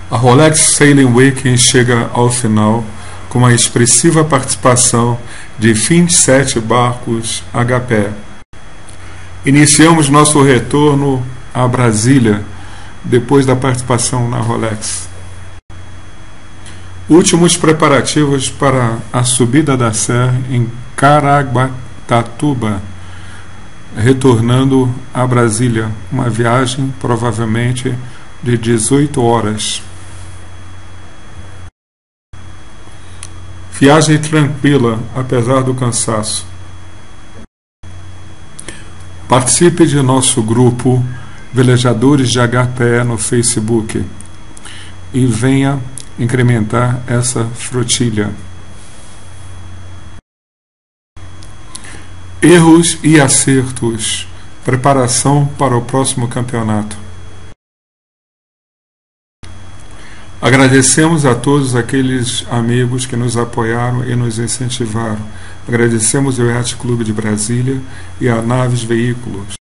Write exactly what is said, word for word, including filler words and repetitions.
A Rolex Sailing Weekend chega ao final com uma expressiva participação de vinte e sete barcos H P. Iniciamos nosso retorno a Brasília depois da participação na Rolex. Últimos preparativos para a subida da serra em Caraguatatuba, retornando a Brasília, uma viagem provavelmente de dezoito horas. Viagem tranquila, apesar do cansaço. Participe de nosso grupo Velejadores de H P E no Facebook e venha incrementar essa flotilha. Erros e acertos. Preparação para o próximo campeonato. Agradecemos a todos aqueles amigos que nos apoiaram e nos incentivaram. Agradecemos ao Yacht Clube de Brasília e a Naves Veículos.